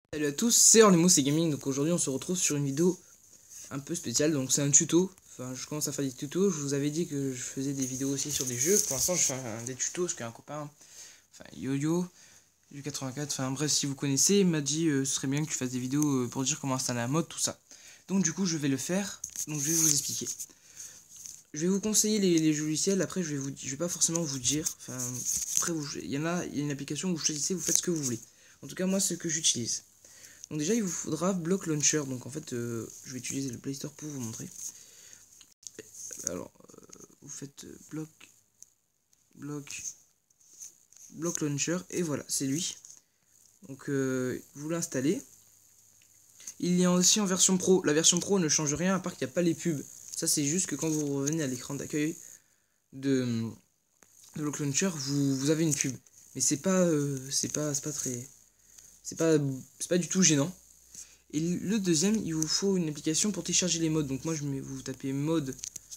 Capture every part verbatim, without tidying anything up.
Salut à tous, c'est Orlemo, c'est Gaming. Donc aujourd'hui on se retrouve sur une vidéo un peu spéciale. Donc c'est un tuto, enfin je commence à faire des tutos. Je vous avais dit que je faisais des vidéos aussi sur des jeux. Pour l'instant je fais un, des tutos parce qu'un copain, enfin Yo-Yo du quatre-vingt-quatre, enfin bref, si vous connaissez, m'a dit euh, ce serait bien que tu fasses des vidéos euh, pour dire comment installer un mode, tout ça. Donc du coup je vais le faire, donc je vais vous expliquer. Je vais vous conseiller les, les logiciels. Après je vais vous, je vais pas forcément vous dire, enfin après vous, il y en a, il y a une application où vous choisissez, vous faites ce que vous voulez. En tout cas moi c'est ce que j'utilise. Donc déjà il vous faudra Block Launcher, donc en fait euh, je vais utiliser le Play Store pour vous montrer. Alors euh, vous faites euh, Block Block Block Launcher et voilà c'est lui. Donc euh, vous l'installez. Il y a aussi en version pro, la version pro ne change rien à part qu'il n'y a pas les pubs. Ça c'est juste que quand vous revenez à l'écran d'accueil de, de Block Launcher vous, vous avez une pub. Mais c'est pas, euh, c'est pas, c'est pas très... C'est pas, c'est pas du tout gênant. Et le deuxième, il vous faut une application pour télécharger les modes. Donc moi, je mets, vous tapez mode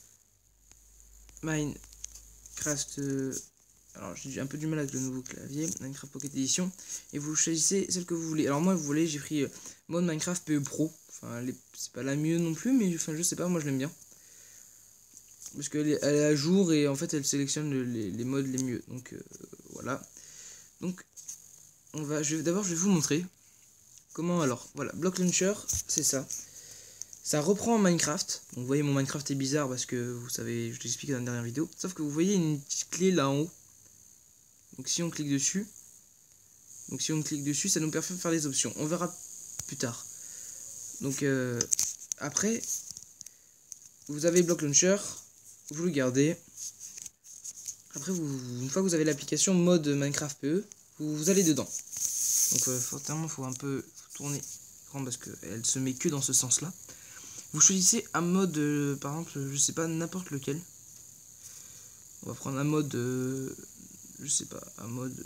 Minecraft. Euh, alors j'ai un peu du mal avec le nouveau clavier, Minecraft Pocket Edition. Et vous choisissez celle que vous voulez. Alors moi, vous voulez, j'ai pris euh, mode Minecraft P E Pro. Enfin, c'est pas la mieux non plus, mais enfin, je sais pas, moi je l'aime bien. Parce qu'elle est, elle est à jour et en fait, elle sélectionne les, les modes les mieux. Donc euh, voilà. Donc, on va, je d'abord, je vais vous montrer. Comment alors? Voilà, Block Launcher, c'est ça. Ça reprend Minecraft. Donc vous voyez mon Minecraft est bizarre parce que vous savez, je l'explique dans la dernière vidéo. Sauf que vous voyez une petite clé là en haut. Donc si on clique dessus, donc si on clique dessus, ça nous permet de faire les options. On verra plus tard. Donc euh, après, vous avez Block Launcher, vous le gardez. Après, vous, une fois que vous avez l'application mode Minecraft P E, vous, vous allez dedans. Donc euh, forcément, faut un peu faut tourner l'écran parce qu'elle se met que dans ce sens-là. Vous choisissez un mode, euh, par exemple, je sais pas, n'importe lequel. On va prendre un mode, euh, je sais pas, un mode...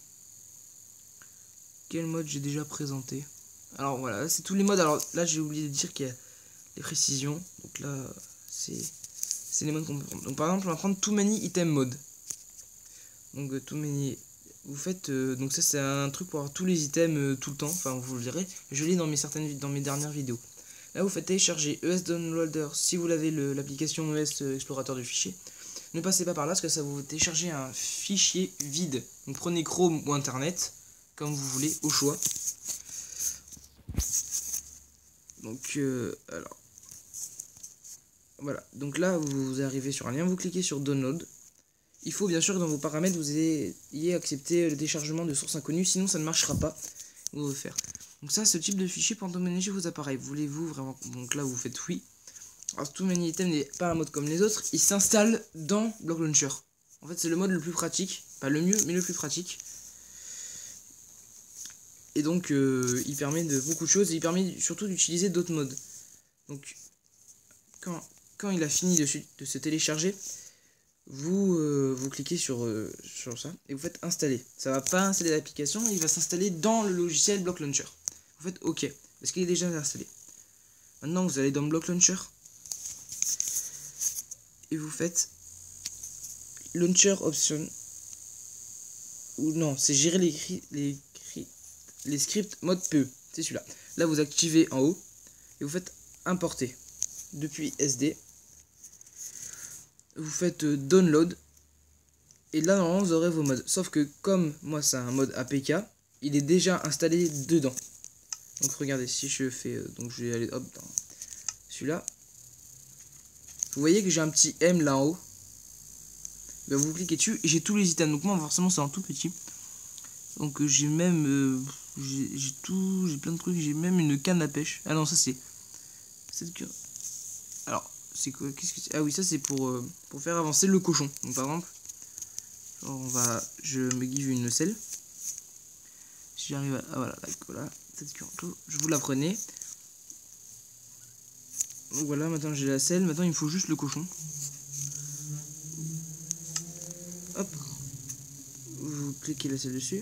Quel mode j'ai déjà présenté? Alors voilà, c'est tous les modes. Alors là, j'ai oublié de dire qu'il y a les précisions. Donc là, c'est c'est les modes qu'on peut prendre. Donc par exemple, on va prendre Too Many Item Mode. Donc euh, Too Many... Vous faites... Euh, donc ça, c'est un truc pour avoir tous les items euh, tout le temps. Enfin, vous le verrez. Je l'ai dans mes, certaines, dans mes dernières vidéos. Là, vous faites télécharger E S Downloader si vous l'avez l'application E S Explorateur de fichiers. Ne passez pas par là parce que ça va vous télécharger un fichier vide. Donc prenez Chrome ou Internet, comme vous voulez, au choix. Donc, euh, alors. Voilà. Donc là, vous arrivez sur un lien, vous cliquez sur Download. Il faut bien sûr que dans vos paramètres, vous ayez accepté le téléchargement de sources inconnues, sinon ça ne marchera pas. Vous faire. Donc ça, ce type de fichier pour emménager vos appareils. Voulez-vous vraiment... Donc là, vous faites oui. Alors, Too Many Items n'est pas un mode comme les autres. Il s'installe dans Block Launcher. En fait, c'est le mode le plus pratique. Pas le mieux, mais le plus pratique. Et donc, euh, il permet de beaucoup de choses. Et il permet surtout d'utiliser d'autres modes. Donc, quand, quand il a fini de, de se télécharger, vous, euh, vous cliquez sur, euh, sur ça et vous faites installer. Ça va pas installer l'application, il va s'installer dans le logiciel Block Launcher. Vous faites OK, parce qu'il est déjà installé. Maintenant, vous allez dans Block Launcher et vous faites Launcher Option. Ou non, c'est gérer les, les, les scripts mode P E. C'est celui-là. Là, vous activez en haut et vous faites importer depuis S D. Vous faites euh, download et là normalement vous aurez vos modes, sauf que comme moi c'est un mode A P K, il est déjà installé dedans. Donc regardez, si je fais euh, donc je vais aller hop dans celui-là, vous voyez que j'ai un petit M là en haut. Ben, vous cliquez dessus et j'ai tous les items. Donc moi forcément c'est en tout petit, donc euh, j'ai même euh, j'ai tout, j'ai plein de trucs, j'ai même une canne à pêche. Ah non, ça c'est cette que alors c'est quoi, qu'est-ce que c'est? Ah oui, ça c'est pour, euh, pour faire avancer le cochon. Donc par exemple, genre, on va, je me give une selle. Si j'arrive à, ah, voilà, là, voilà, cette je vous la prenez. Donc voilà, maintenant j'ai la selle, maintenant il me faut juste le cochon. Hop, vous cliquez la selle dessus.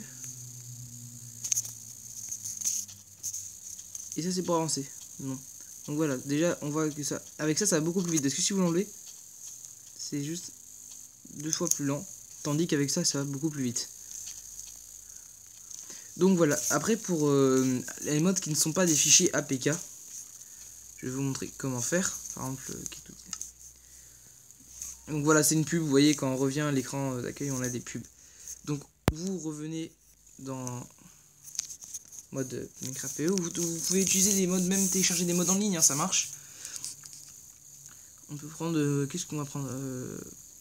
Et ça c'est pour avancer. Non. Donc voilà, déjà on voit que ça, avec ça ça va beaucoup plus vite. Parce que si vous l'enlevez, c'est juste deux fois plus lent. Tandis qu'avec ça, ça va beaucoup plus vite. Donc voilà, après pour euh, les modes qui ne sont pas des fichiers A P K, je vais vous montrer comment faire. Par exemple, donc voilà, c'est une pub, vous voyez quand on revient à l'écran d'accueil, on a des pubs. Donc vous revenez dans mode Minecraft P E, vous, vous pouvez utiliser des modes, même télécharger des modes en ligne, hein, ça marche. On peut prendre, euh, qu'est-ce qu'on va prendre euh...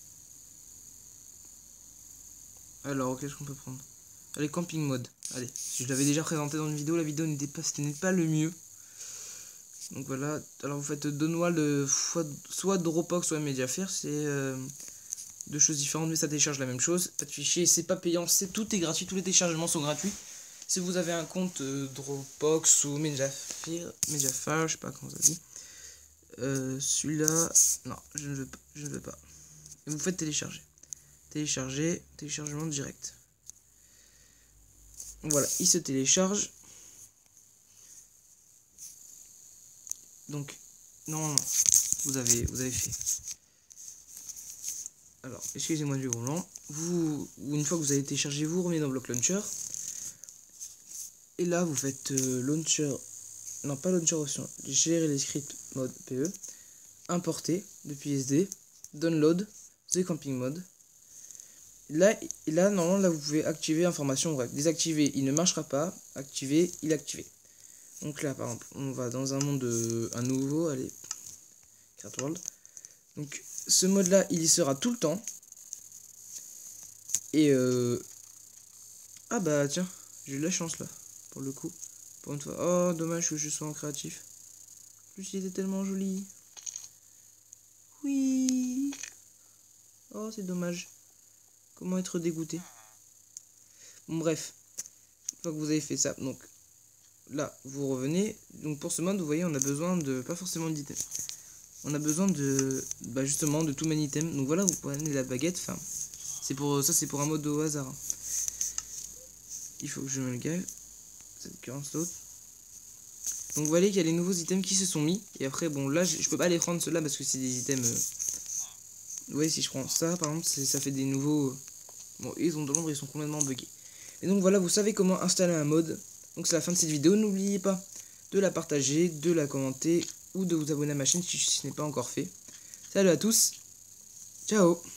Alors, qu'est-ce qu'on peut prendre? Allez, camping mode. Allez, je l'avais déjà présenté dans une vidéo, la vidéo n'était pas, ce n'est pas le mieux. Donc voilà, alors vous faites Donwald, soit Dropbox, soit Mediafire, c'est euh, deux choses différentes, mais ça télécharge la même chose. Pas de fichier, c'est pas payant, c'est tout est gratuit, tous les téléchargements sont gratuits. Si vous avez un compte euh, Dropbox ou Mediafire, Mediafire, je sais pas comment ça dit. Euh, celui-là, non, je ne veux pas, je ne veux pas. Et vous faites télécharger. Télécharger, téléchargement direct. Voilà, il se télécharge. Donc, normalement, vous avez, vous avez fait. Alors, excusez-moi du volant. Vous, une fois que vous avez téléchargé, vous revenez dans Block Launcher. Et là, vous faites euh, Launcher. Non, pas Launcher option. Gérer les scripts mode P E. Importer depuis S D. Download. The Camping Mode. Là, et là, normalement, là, vous pouvez activer information. Bref, désactiver, il ne marchera pas. Activer, il est activé. Donc là, par exemple, on va dans un monde, de, un nouveau, allez, Craft World. Donc, ce mode-là, il y sera tout le temps. Et euh... ah bah tiens, j'ai eu de la chance là, pour le coup. Pour une fois. Oh, dommage que je sois en créatif. En plus, il était tellement joli. Oui. Oh, c'est dommage. Comment être dégoûté. Bon, bref. Une fois que vous avez fait ça, donc là, vous revenez. Donc pour ce mode, vous voyez, on a besoin de, pas forcément d'items. On a besoin de, bah justement, de tout many items. Donc voilà, vous prenez la baguette. Enfin, c'est pour ça, c'est pour un mode au hasard. Hein. Il faut que je me le gave. Cette occurrence l'autre. Donc vous voyez qu'il y a les nouveaux items qui se sont mis. Et après, bon, là, je, je peux pas les prendre ceux-là parce que c'est des items. Euh... Vous voyez, si je prends ça, par exemple, ça fait des nouveaux. Euh... Bon, ils ont de l'ombre, ils sont complètement buggés. Et donc voilà, vous savez comment installer un mode. Donc c'est la fin de cette vidéo. N'oubliez pas de la partager, de la commenter ou de vous abonner à ma chaîne si ce n'est pas encore fait. Salut à tous. Ciao.